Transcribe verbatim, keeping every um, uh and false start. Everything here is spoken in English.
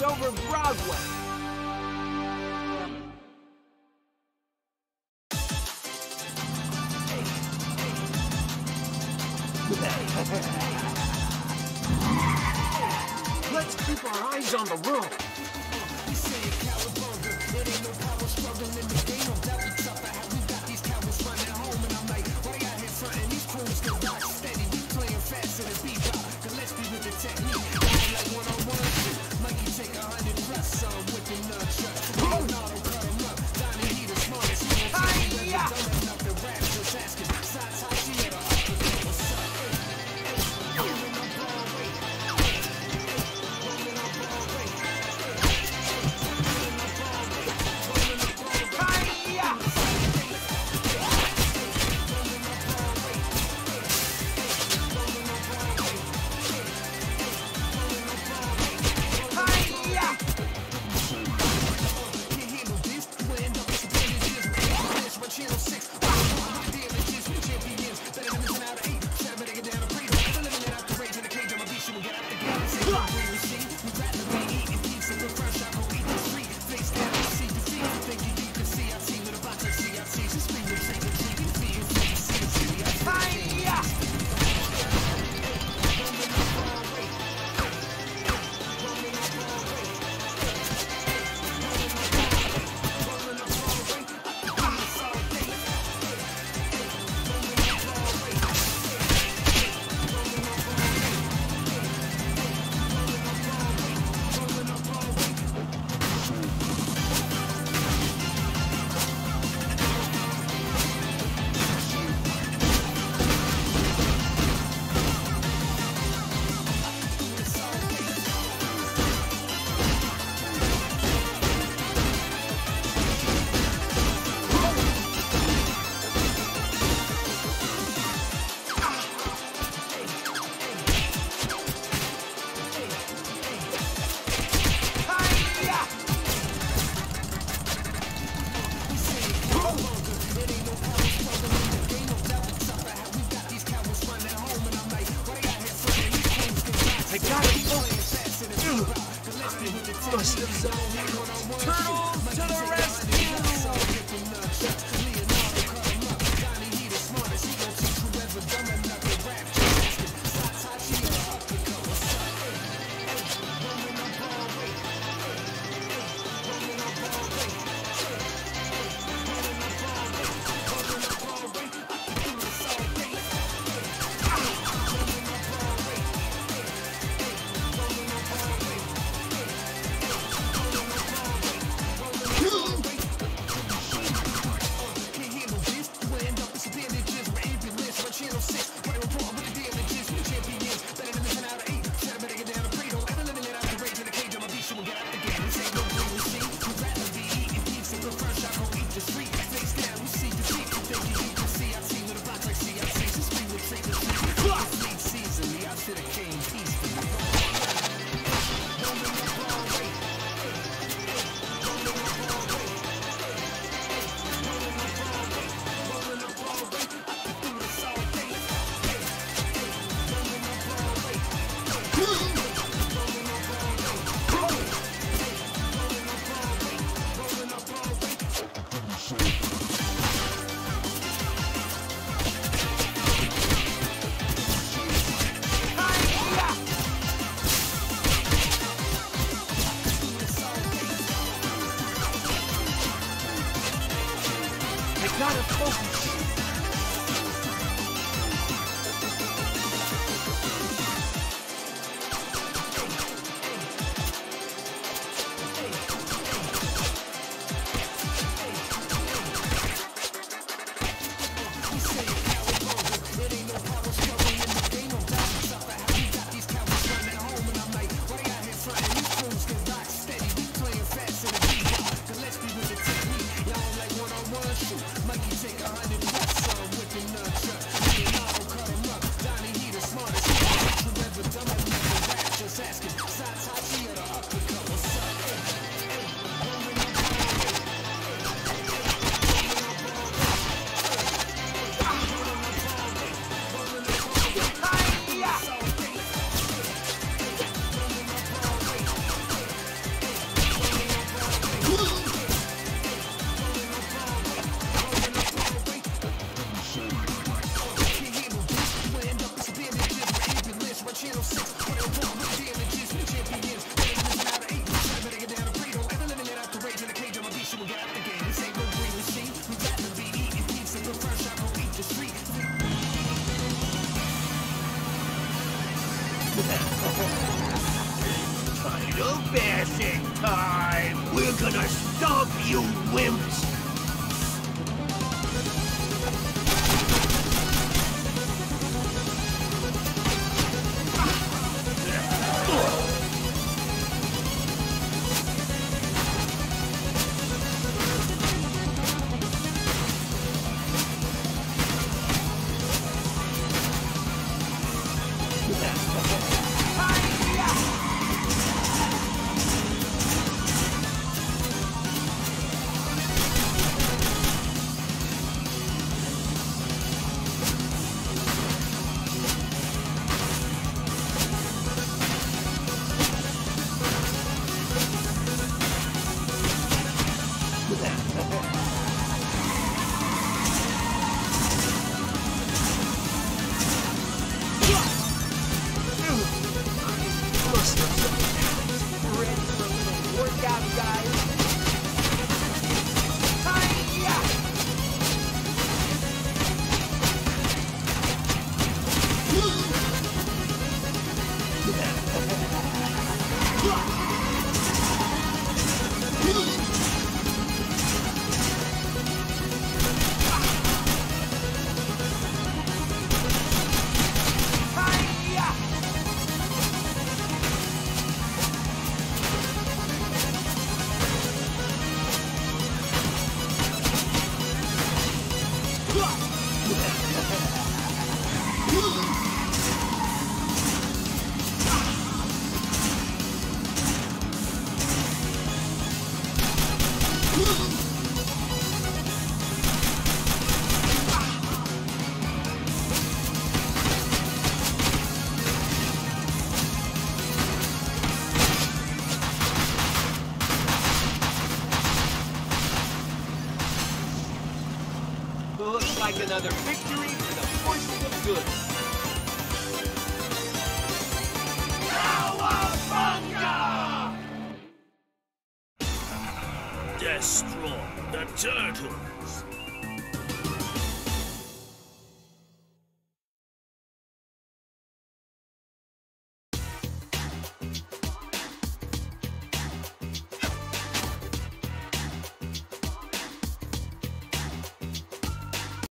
over Broadway. Let's keep our eyes on the road. We say it, cowabunga. It ain't no power struggle in the game. No doubt we tough. I have we got these cowards running home, and I'm like, why they out here frontin'? These crews still rock steady. We playing fast in the bebop. Gillespie with the technique. Going like one on one shit. Mikey take a hundred plus some with the nunchuck. Leonardo cut him up. Donnie he the smartest. He don't take me dumb enough to rap. Just asking. Side top, she had a uppercut. What's up? Rolling on Broadway. Rolling on Broadway. Turtles to the rescue! Gotta focus. bashing time! We're gonna stomp you wimps! Looks like another victory for the forces of good. Destroy the turtle!